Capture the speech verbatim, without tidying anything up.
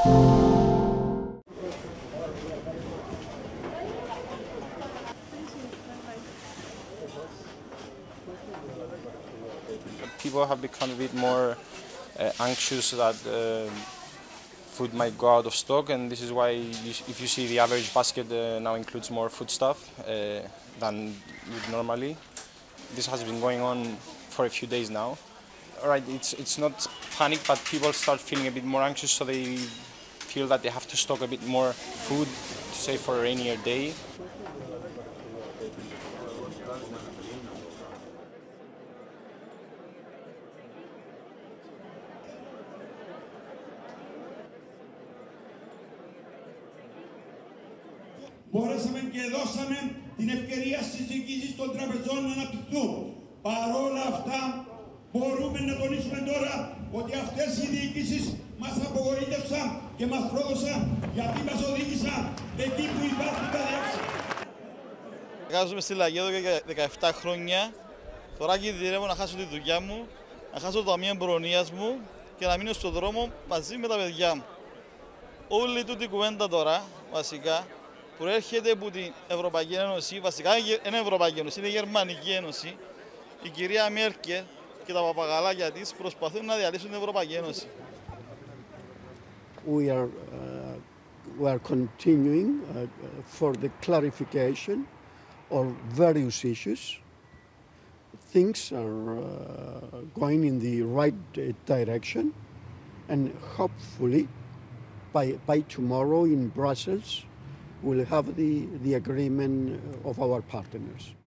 People have become a bit more uh, anxious that uh, food might go out of stock, and this is why you, if you see the average basket uh, now includes more food stuff uh, than would normally. This has been going on for a few days now. All right, it's, it's not panic, but people start feeling a bit more anxious, so they feel that they have to stock a bit more food to save for a rainier day. Μπορέσαμε και δώσαμε την ευκαιρία στις διοικήσεις των τραπεζών να αναπτυχθούν. Παρόλα αυτά, μπορούμε να τονίσουμε τώρα ότι αυτές οι διοικήσεις μας απογοήτευσαν και μας πρόδωσαν γιατί μας οδήγησαν εκεί που υπάρχουν τα διάξια. Εργάζομαι στη Λαγία εδώ και δεκαεπτά χρόνια. Τώρα κινδυνεύω να χάσω τη δουλειά μου, να χάσω το ταμείο προνοιάς μου και να μείνω στον δρόμο μαζί με τα παιδιά μου. Όλη τούτη κουβέντα τώρα, βασικά, προέρχεται από την Ευρωπαϊκή Ένωση, βασικά δεν είναι Ευρωπαϊκή Ένωση, είναι η Γερμανική Ένωση. Η κυρία Μέρκελ και τα παπαγαλάκια της προσπαθούν να διαλύσουν την Ευρωπαϊκή Ένωση. We are, uh, we are continuing uh, for the clarification of various issues. Things are uh, going in the right direction, and hopefully by, by tomorrow in Brussels we'll have the, the agreement of our partners.